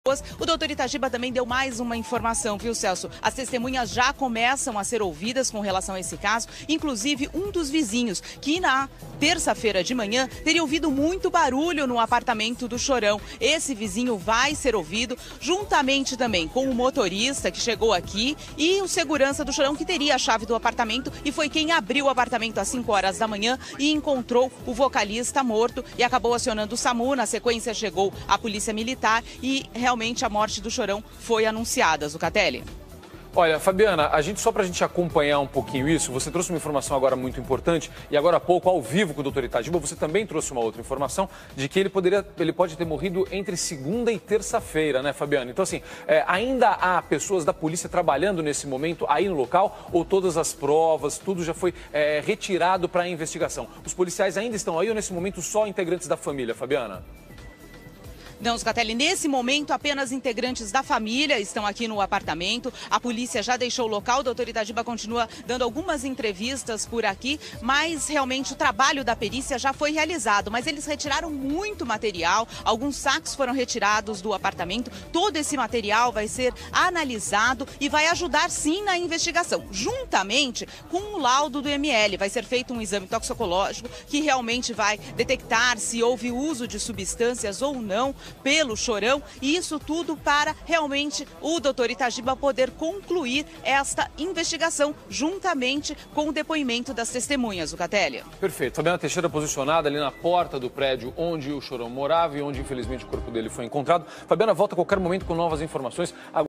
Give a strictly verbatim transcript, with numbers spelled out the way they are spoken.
O doutor Itagiba também deu mais uma informação, viu, Celso? As testemunhas já começam a ser ouvidas com relação a esse caso, inclusive um dos vizinhos, que na terça-feira de manhã teria ouvido muito barulho no apartamento do Chorão. Esse vizinho vai ser ouvido, juntamente também com o motorista que chegou aqui e o segurança do Chorão, que teria a chave do apartamento e foi quem abriu o apartamento às cinco horas da manhã e encontrou o vocalista morto e acabou acionando o SAMU. Na sequência chegou a polícia militar e realmente Realmente a morte do Chorão foi anunciada, Zucatelli. Olha, Fabiana, a gente, só para a gente acompanhar um pouquinho isso, você trouxe uma informação agora muito importante e agora há pouco, ao vivo com o doutor Itagiba, você também trouxe uma outra informação de que ele, poderia, ele pode ter morrido entre segunda e terça-feira, né, Fabiana? Então, assim, é, ainda há pessoas da polícia trabalhando nesse momento aí no local ou todas as provas, tudo já foi é, retirado para a investigação? Os policiais ainda estão aí ou nesse momento só integrantes da família, Fabiana? Não, Zucatelli, nesse momento apenas integrantes da família estão aqui no apartamento. A polícia já deixou o local, o doutor Itagiba continua dando algumas entrevistas por aqui, mas realmente o trabalho da perícia já foi realizado. Mas eles retiraram muito material, alguns sacos foram retirados do apartamento. Todo esse material vai ser analisado e vai ajudar sim na investigação, juntamente com o laudo do M L. Vai ser feito um exame toxicológico que realmente vai detectar se houve uso de substâncias ou não pelo Chorão, e isso tudo para realmente o doutor Itagiba poder concluir esta investigação juntamente com o depoimento das testemunhas, Zucatelli. Perfeito. Fabiana Teixeira posicionada ali na porta do prédio onde o Chorão morava e onde infelizmente o corpo dele foi encontrado. Fabiana volta a qualquer momento com novas informações.